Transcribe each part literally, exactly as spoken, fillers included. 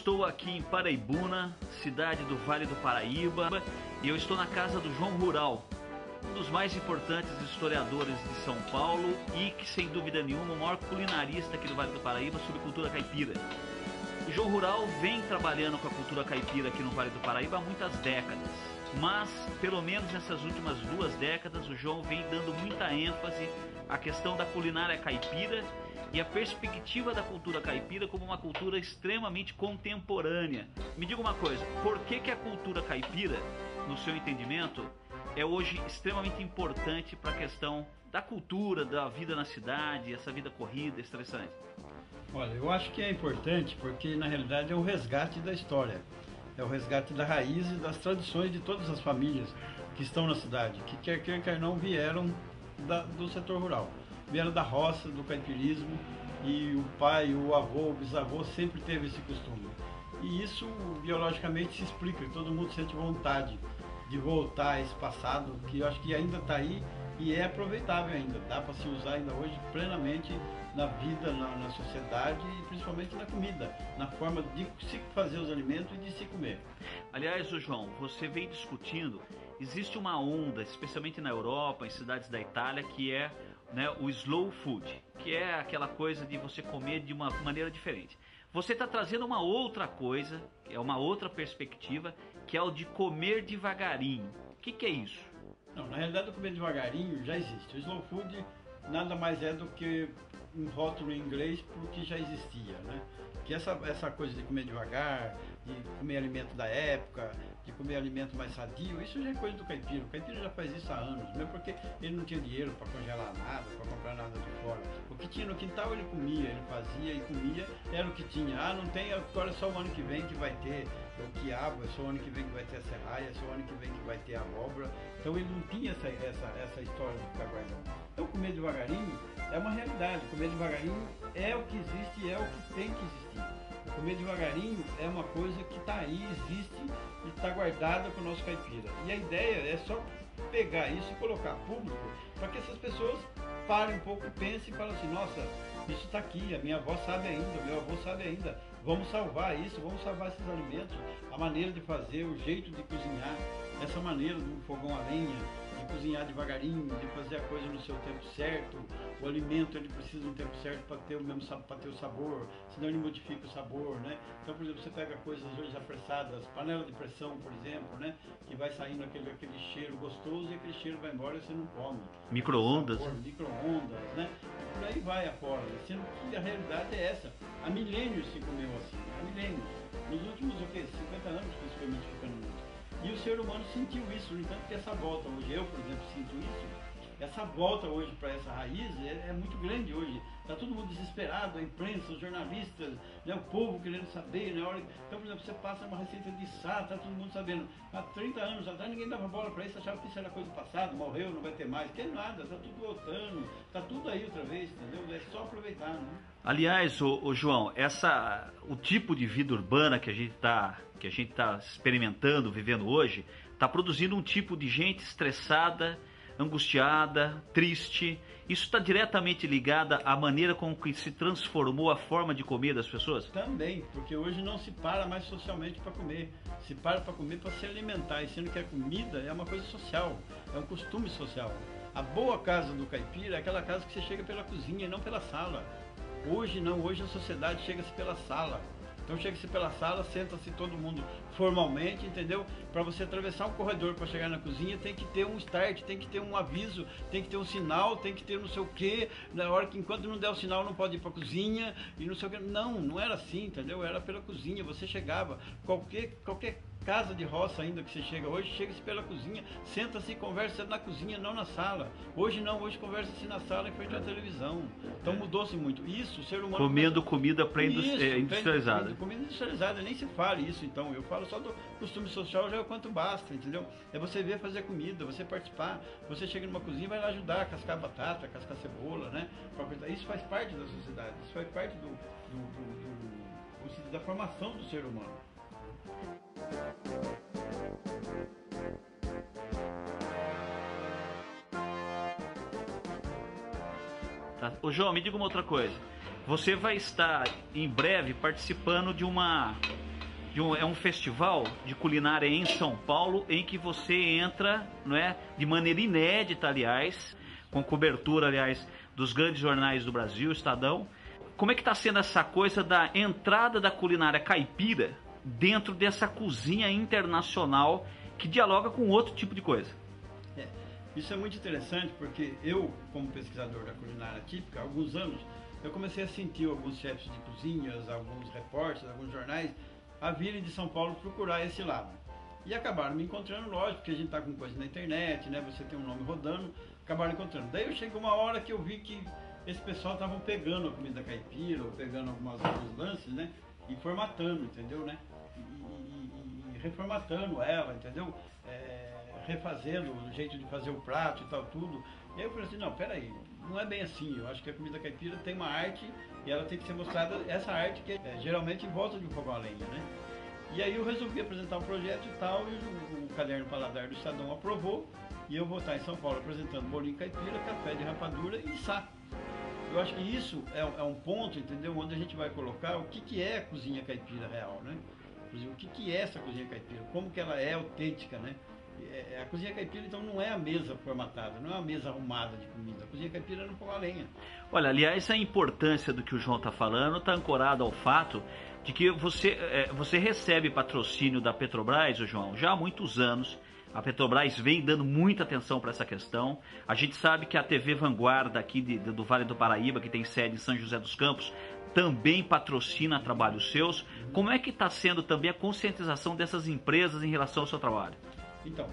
estou aqui em Paraibuna, cidade do Vale do Paraíba, e eu estou na casa do João Rural, um dos mais importantes historiadores de São Paulo e que, sem dúvida nenhuma, o maior culinarista aqui do Vale do Paraíba sobre cultura caipira. O João Rural vem trabalhando com a cultura caipira aqui no Vale do Paraíba há muitas décadas, mas, pelo menos nessas últimas duas décadas, o João vem dando muita ênfase à questão da culinária caipira e a perspectiva da cultura caipira como uma cultura extremamente contemporânea. Me diga uma coisa, por que que a cultura caipira, no seu entendimento, é hoje extremamente importante para a questão da cultura, da vida na cidade, essa vida corrida, estressante? Olha, eu acho que é importante porque, na realidade, é o resgate da história. É o resgate da raiz e das tradições de todas as famílias que estão na cidade, que quer queira, quer não, vieram da, do setor rural. Vieram da roça, do caipirismo, e o pai, o avô, o bisavô sempre teve esse costume. E isso biologicamente se explica, todo mundo sente vontade de voltar a esse passado, que eu acho que ainda está aí e é aproveitável ainda, dá para se usar ainda hoje plenamente na vida, na, na sociedade e principalmente na comida, na forma de se fazer os alimentos e de se comer. Aliás, o João, você vem discutindo, existe uma onda, especialmente na Europa, em cidades da Itália, que é, né, o slow food, que é aquela coisa de você comer de uma maneira diferente. Você está trazendo uma outra coisa, é uma outra perspectiva, que é o de comer devagarinho. O que que é isso? Não, na realidade o comer devagarinho já existe. O slow food nada mais é do que um rótulo em inglês porque já existia, né? Que essa, essa coisa de comer devagar, de comer alimento da época, de comer alimento mais sadio, isso já é coisa do caipira. O caipira já faz isso há anos, mesmo porque ele não tinha dinheiro para congelar nada, para comprar nada de fora. O que tinha no quintal ele comia, ele fazia e comia, era o que tinha. Ah, não tem, agora é só o ano que vem que vai ter o quiabo, é só o ano que vem que vai ter a serraia, é só o ano que vem que vai ter a abóbora. Então ele não tinha essa, essa, essa história de ficar guardando. Então comer devagarinho é uma realidade, comer devagarinho é o que existe e é o que tem que existir. Comer devagarinho é uma coisa que está aí, existe e está guardada com o nosso caipira. E a ideia é só pegar isso e colocar público para que essas pessoas parem um pouco, pensem e falem assim, nossa, isso está aqui, a minha avó sabe ainda, o meu avô sabe ainda, vamos salvar isso, vamos salvar esses alimentos, a maneira de fazer, o jeito de cozinhar, essa maneira do fogão a lenha, de cozinhar devagarinho, de fazer a coisa no seu tempo certo. O alimento ele precisa de um tempo certo para ter o mesmo para ter o sabor, senão ele modifica o sabor, né? Então, por exemplo, você pega coisas hoje apressadas, panela de pressão, por exemplo, né? Que vai saindo aquele, aquele cheiro gostoso e aquele cheiro vai embora e você não come. Micro-ondas. Micro-ondas, né? E por aí vai afora, sendo que a realidade é essa. Há milênios se comeu assim, há milênios. Nos últimos, o quê? cinquenta anos, principalmente, ficando muito. E o ser humano sentiu isso, no entanto que essa volta hoje, eu por exemplo sinto isso, essa volta hoje para essa raiz é, é muito grande hoje. Está todo mundo desesperado, a imprensa, os jornalistas, né, o povo querendo saber. Né, hora... Então, por exemplo, você passa uma receita de sá, está todo mundo sabendo. Há trinta anos atrás ninguém dava bola para isso, achava que isso era coisa do passado, morreu, não vai ter mais. Que nada, está tudo voltando, está tudo aí outra vez, entendeu? É só aproveitar, né? Aliás, o, o João, essa, o tipo de vida urbana que a gente está que a gente está experimentando, vivendo hoje, está produzindo um tipo de gente estressada, angustiada, triste. Isso está diretamente ligado à maneira com que se transformou a forma de comer das pessoas? Também, porque hoje não se para mais socialmente para comer. Se para para comer para se alimentar, e sendo que a comida é uma coisa social, é um costume social. A boa casa do caipira é aquela casa que você chega pela cozinha e não pela sala. Hoje não, hoje a sociedade chega-se pela sala. Então chega-se pela sala, senta-se todo mundo formalmente, entendeu? Para você atravessar um corredor para chegar na cozinha tem que ter um start, tem que ter um aviso, tem que ter um sinal, tem que ter não sei o que. Na hora que enquanto não der o sinal não pode ir para a cozinha e não sei o que. Não, não era assim, entendeu? Era pela cozinha, você chegava, qualquer, qualquer casa de roça ainda que você chega hoje, chega-se pela cozinha, senta-se e conversa na cozinha, não na sala. Hoje não, hoje conversa-se na sala em frente à televisão. Então mudou-se muito. Isso, o ser humano... Comendo comida pré-industrializada. Comida industrializada, nem se fale isso, então. Eu falo só do costume social, já é o quanto basta, entendeu? É você ver fazer comida, você participar, você chega numa cozinha e vai lá ajudar a cascar batata, cascar cebola, né? Isso faz parte da sociedade, isso faz parte do, do, do, do, da formação do ser humano. Tá. Ô João, me diga uma outra coisa. Você vai estar em breve participando de uma de um, é um festival de culinária em São Paulo em que você entra, não é, de maneira inédita, aliás, com cobertura, aliás, dos grandes jornais do Brasil, Estadão. Como é que está sendo essa coisa da entrada da culinária caipira dentro dessa cozinha internacional que dialoga com outro tipo de coisa? É, isso é muito interessante porque eu, como pesquisador da culinária típica, há alguns anos, eu comecei a sentir alguns chefes de cozinhas, alguns repórteres, alguns jornais, a virem de São Paulo procurar esse lado. E acabaram me encontrando, lógico, porque a gente está com coisa na internet, né? Você tem um nome rodando, acabaram encontrando. Daí eu chegou uma hora que eu vi que esse pessoal estavam pegando a comida caipira, ou pegando algumas, alguns lances, né? E formatando, entendeu, né? E, e, e reformatando ela, entendeu? É, refazendo o jeito de fazer o prato e tal, tudo. E aí eu falei assim, não, peraí, não é bem assim. Eu acho que a comida caipira tem uma arte e ela tem que ser mostrada, essa arte que é geralmente em volta de um fogão a lenha, né? E aí eu resolvi apresentar um projeto e tal, e o, o Caderno Paladar do Estadão aprovou, e eu vou estar em São Paulo apresentando bolinho caipira, café de rapadura e sá. Eu acho que isso é, é um ponto, entendeu? Onde a gente vai colocar o que, que é a cozinha caipira real, né? O que, que é essa cozinha caipira, como que ela é autêntica, né? É, a cozinha caipira, então, não é a mesa formatada, não é a mesa arrumada de comida. A cozinha caipira é no fogão a lenha. Olha, aliás, a importância do que o João está falando está ancorada ao fato de que você, é, você recebe patrocínio da Petrobras, o João, já há muitos anos. A Petrobras vem dando muita atenção para essa questão. A gente sabe que a T V Vanguarda aqui de, de, do Vale do Paraíba, que tem sede em São José dos Campos, também patrocina trabalhos seus. Como é que está sendo também a conscientização dessas empresas em relação ao seu trabalho? Então,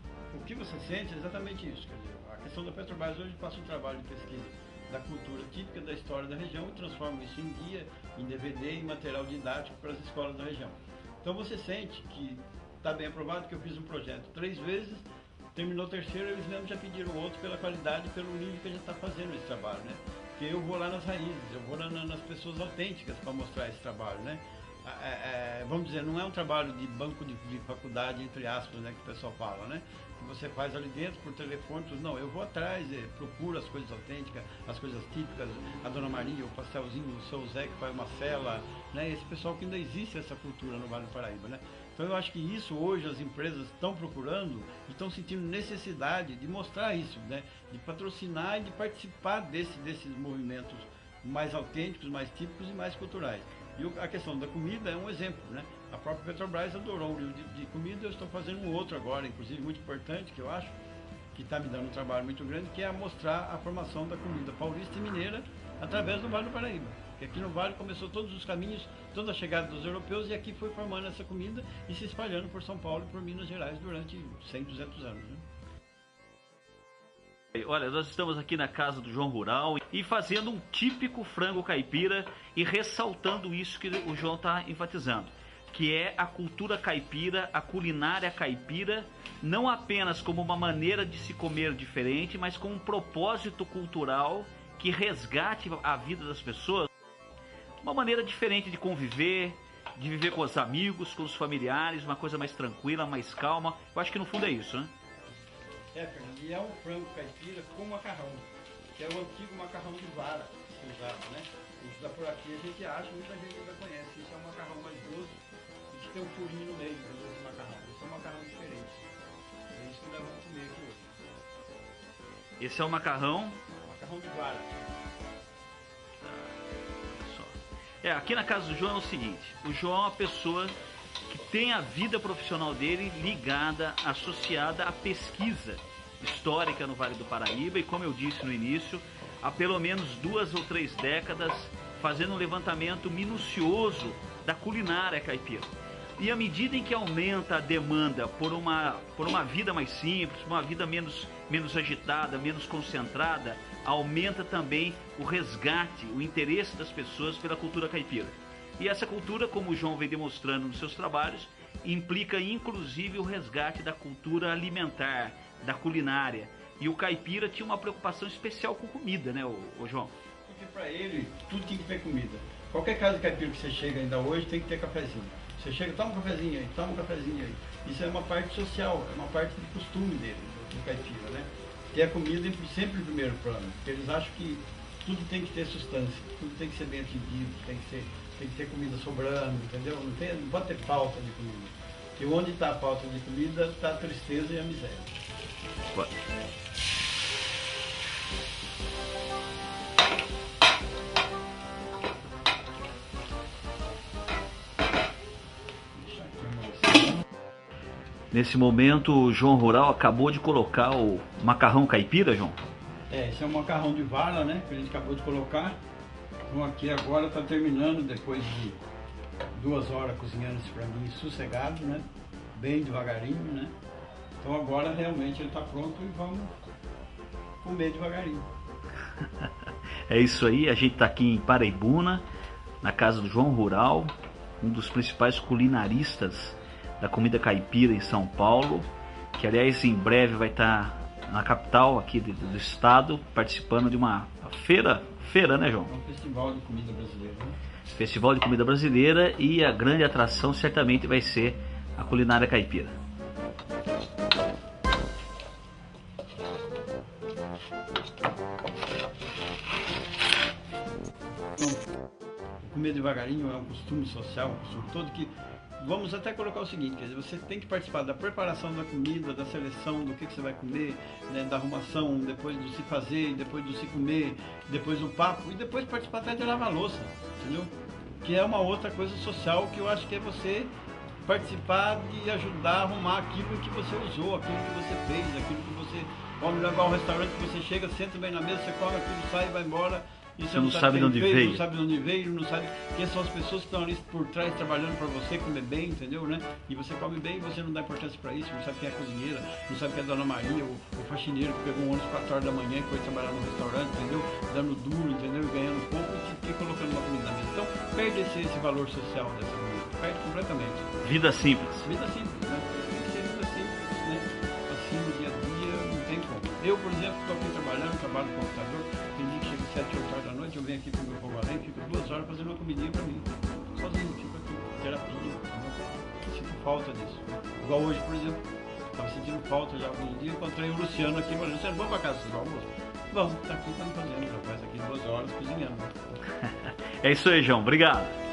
o que você sente é exatamente isso. Quer dizer, a questão da Petrobras hoje passa um trabalho de pesquisa da cultura típica da história da região e transforma isso em guia, em D V D, em material didático para as escolas da região. Então você sente que está bem aprovado, que eu fiz um projeto três vezes, terminou o terceiro, eles mesmos já pediram outro pela qualidade, pelo nível que a gente está fazendo esse trabalho, né? Porque eu vou lá nas raízes, eu vou lá nas pessoas autênticas para mostrar esse trabalho, né? É, é, vamos dizer, não é um trabalho de banco de, de faculdade, entre aspas, né, que o pessoal fala, né? Que você faz ali dentro por telefone, tudo. Não, eu vou atrás, é, procuro as coisas autênticas, as coisas típicas, a Dona Maria, o pastelzinho, o seu Zé que faz uma cela, né? Esse pessoal que ainda existe essa cultura no Vale do Paraíba, né? Então eu acho que isso hoje as empresas estão procurando e estão sentindo necessidade de mostrar isso, né? De patrocinar e de participar desse, desses movimentos mais autênticos, mais típicos e mais culturais. E a questão da comida é um exemplo, né? A própria Petrobras adorou um livro de, de comida, eu estou fazendo um outro agora, inclusive muito importante, que eu acho, que está me dando um trabalho muito grande, que é mostrar a formação da comida paulista e mineira através do Vale do Paraíba. Porque aqui no Vale começou todos os caminhos, toda a chegada dos europeus, e aqui foi formando essa comida e se espalhando por São Paulo e por Minas Gerais durante cem, duzentos anos, né? Olha, nós estamos aqui na casa do João Rural e fazendo um típico frango caipira e ressaltando isso que o João está enfatizando, que é a cultura caipira, a culinária caipira, não apenas como uma maneira de se comer diferente, mas com um propósito cultural que resgate a vida das pessoas, uma maneira diferente de conviver, de viver com os amigos, com os familiares, uma coisa mais tranquila, mais calma. Eu acho que no fundo é isso, né? É, Fernando, e é um frango caipira com macarrão, que é o antigo macarrão de vara que se usava, né? Isso dá por aqui a gente acha, muita gente ainda conhece. Isso é um macarrão mais grosso e que tem um furinho no meio desse macarrão. Isso é um macarrão diferente. É isso que nós vamos comer aqui hoje. Esse é o macarrão? Macarrão de vara. Olha só. É, aqui na casa do João é o seguinte, o João é uma pessoa que tem a vida profissional dele ligada, associada à pesquisa histórica no Vale do Paraíba e, como eu disse no início, há pelo menos duas ou três décadas fazendo um levantamento minucioso da culinária caipira. E à medida em que aumenta a demanda por uma, por uma vida mais simples, uma vida menos, menos agitada, menos concentrada, aumenta também o resgate, o interesse das pessoas pela cultura caipira. E essa cultura, como o João vem demonstrando nos seus trabalhos, implica inclusive o resgate da cultura alimentar, da culinária. E o caipira tinha uma preocupação especial com comida, né, o, o João? Porque para ele, tudo tem que ter comida. Qualquer casa de caipira que você chega ainda hoje tem que ter cafezinho. Você chega, toma um cafezinho aí, toma um cafezinho aí. Isso é uma parte social, é uma parte de costume dele, do caipira, né? Ter a comida sempre em primeiro plano, porque eles acham que tudo tem que ter substância, tudo tem que ser bem atendido, tem que ser tem que ter comida sobrando, entendeu? Não, tem, não pode ter falta de comida. Porque onde está a falta de comida, está a tristeza e a miséria. Pode. Nesse momento, o João Rural acabou de colocar o macarrão caipira, João? É, esse é o macarrão de vara, né? Que a gente acabou de colocar. Então aqui agora está terminando, depois de duas horas cozinhando isso para mim, sossegado, né? Bem devagarinho, né? Então agora realmente ele está pronto e vamos comer devagarinho. É isso aí, a gente está aqui em Paraibuna, na casa do João Rural, um dos principais culinaristas da comida caipira em São Paulo, que aliás em breve vai estar na capital aqui do, do estado, participando de uma feira, feira, né, João? É um festival de comida brasileira, né? Festival de comida brasileira, e a grande atração certamente vai ser a culinária caipira. Comer devagarinho é um costume social, um costume todo que... Vamos até colocar o seguinte, quer dizer, você tem que participar da preparação da comida, da seleção, do que, que você vai comer, né, da arrumação, depois do se fazer, depois do se comer, depois do papo, e depois participar até de lavar louça, entendeu? Que é uma outra coisa social que eu acho que é você participar de ajudar a arrumar aquilo que você usou, aquilo que você fez, aquilo que você... Vamos levar ao restaurante que você chega, senta bem na mesa, você come aquilo, sai e vai embora. E você, você não, não sabe, sabe de onde veio, veio. Não sabe de onde veio, não sabe quem são as pessoas que estão ali por trás trabalhando para você comer bem, entendeu, né? E você come bem e você não dá importância para isso, não sabe quem é a cozinheira, não sabe quem é a Dona Maria, o, o faxineiro que pegou um ônibus quatro horas da manhã e foi trabalhar no restaurante, entendeu? Dando duro, entendeu? E ganhando pouco e, e colocando uma comida na mesa. Então, perde esse, esse valor social dessa comida, perde completamente. Vida simples. Vida simples, né? Tem que ser vida simples, né? Assim, no dia a dia, não tem como. Eu, por exemplo, estou aqui trabalhando, trabalho no computador, tem dia que chega às sete, oito horas da noite, eu venho aqui pro meu fogo a lenha, fico duas horas fazendo uma comidinha pra mim. Sozinho, fico aqui, terapia. Sinto falta disso. Igual hoje, por exemplo, estava sentindo falta já alguns dias, encontrei o Luciano aqui, falei, Luciano, vamos pra casa do almoço? Vamos, tá aqui, estamos fazendo, rapaz, aqui duas horas cozinhando. É isso aí, João, obrigado.